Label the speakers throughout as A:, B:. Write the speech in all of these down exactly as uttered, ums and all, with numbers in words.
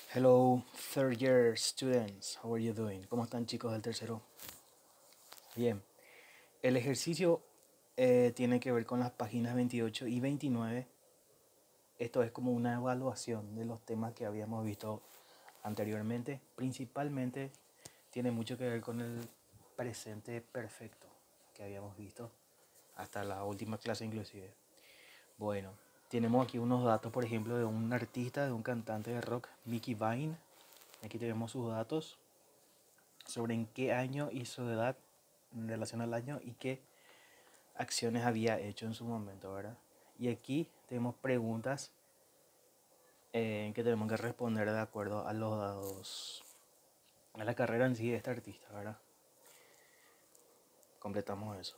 A: Hello, third year students. How are you doing? ¿Cómo están, chicos del tercero? Bien. El ejercicio eh, tiene que ver con las páginas veintiocho y veintinueve. Esto es como una evaluación de los temas que habíamos visto anteriormente. Principalmente tiene mucho que ver con el presente perfecto que habíamos visto hasta la última clase inclusive. Bueno, tenemos aquí unos datos, por ejemplo, de un artista, de un cantante de rock, Mickey Vine. Aquí tenemos sus datos sobre en qué año y su edad en relación al año y qué acciones había hecho en su momento, ¿verdad? Y aquí tenemos preguntas eh, que tenemos que responder de acuerdo a los dados, a la carrera en sí de este artista, ¿verdad? Completamos eso.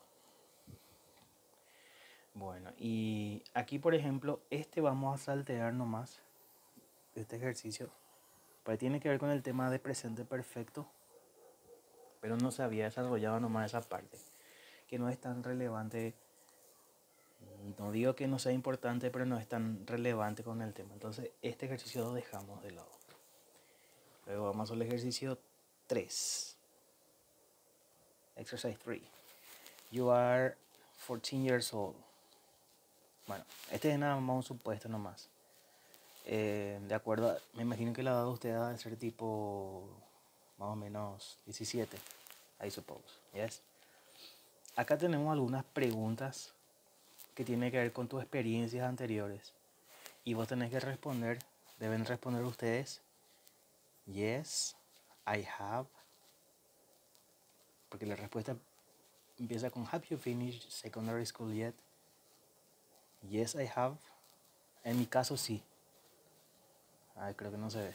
A: Bueno, y aquí por ejemplo, este vamos a saltear nomás, este ejercicio, pues tiene que ver con el tema de presente perfecto, pero no se había desarrollado nomás esa parte, que no es tan relevante. No digo que no sea importante, pero no es tan relevante con el tema. Entonces, este ejercicio lo dejamos de lado. Luego vamos al ejercicio tres. Exercise tres. You are fourteen years old. Bueno, este es nada más un supuesto nomás. Eh, de acuerdo, a, me imagino que la edad de usted debe ser tipo más o menos diecisiete, I suppose. Yes. Acá tenemos algunas preguntas que tienen que ver con tus experiencias anteriores. Y vos tenés que responder, deben responder ustedes, yes, I have. Porque la respuesta empieza con have you finished secondary school yet? Yes, I have. En mi caso sí. Ay, creo que no se ve.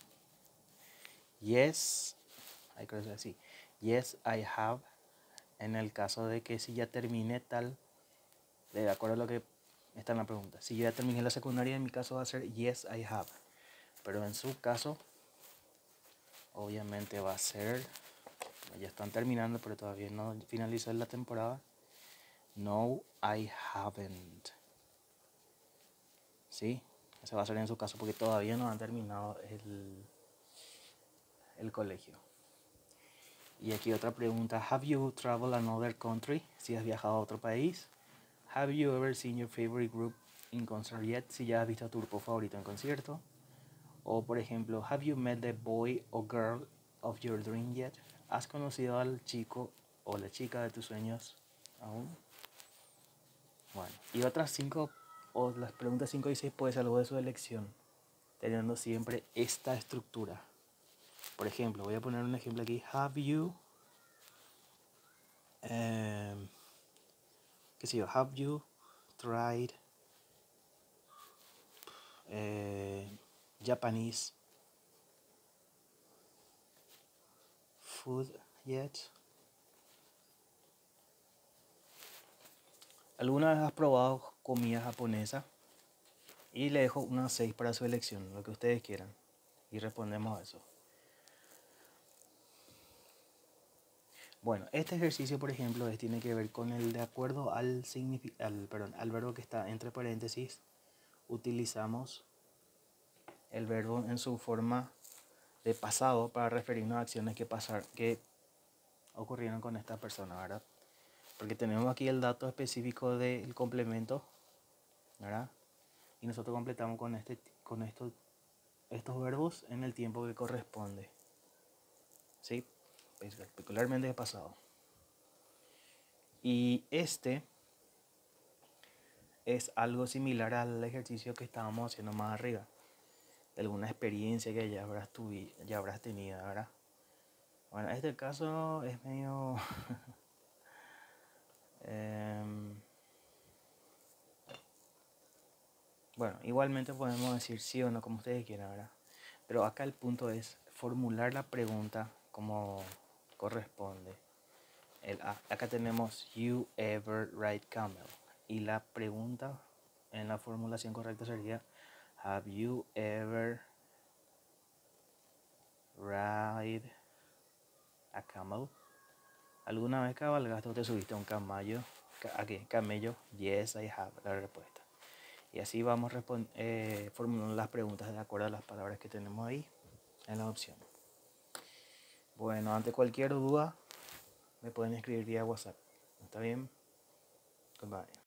A: Yes, ay, creo que es así. Yes, I have. En el caso de que si ya terminé tal, de acuerdo a lo que está en la pregunta. Si yo ya terminé la secundaria, en mi caso va a ser yes, I have. Pero en su caso, obviamente va a ser, ya están terminando, pero todavía no finalizó la temporada. No, I haven't. ¿Sí? Ese va a ser en su caso porque todavía no han terminado el, el colegio. Y aquí otra pregunta. Have you traveled another country? Si has viajado a otro país. Have you ever seen your favorite group in concert yet? Si ya has visto a tu grupo favorito en concierto. O por ejemplo, have you met the boy or girl of your dream yet? ¿Has conocido al chico o la chica de tus sueños aún? Bueno, y otras cinco, o las preguntas cinco y seis puede ser algo de su elección, teniendo siempre esta estructura. Por ejemplo, voy a poner un ejemplo aquí. Have you, um, qué sé yo, have you tried eh, Japanese food yet? ¿Alguna vez has probado comida japonesa? Y le dejo unas seis para su elección, lo que ustedes quieran. Y respondemos a eso. Bueno, este ejercicio, por ejemplo, es, tiene que ver con el de acuerdo al, al, perdón, al verbo que está entre paréntesis. Utilizamos el verbo en su forma de pasado para referirnos a acciones que, pasar, que ocurrieron con esta persona, ¿verdad? Porque tenemos aquí el dato específico del complemento, ¿verdad? Y nosotros completamos con, este, con estos, estos verbos en el tiempo que corresponde, ¿sí? Particularmente de pasado. Y este es algo similar al ejercicio que estábamos haciendo más arriba, de alguna experiencia que ya habrás, tuvi, ya habrás tenido, ¿verdad? Bueno, este caso es medio... eh, bueno, igualmente podemos decir sí o no como ustedes quieran, ¿verdad? Pero acá el punto es formular la pregunta como corresponde. El, acá tenemos you ever ride camel. Y la pregunta en la formulación correcta sería have you ever ride a camel? ¿Alguna vez cabalgaste o te subiste a un camello? ¿A qué? Camello. Yes, I have. La respuesta. Y así vamos eh, formulando las preguntas de acuerdo a las palabras que tenemos ahí. en la opción. Bueno, ante cualquier duda, me pueden escribir vía WhatsApp. ¿Está bien? Goodbye.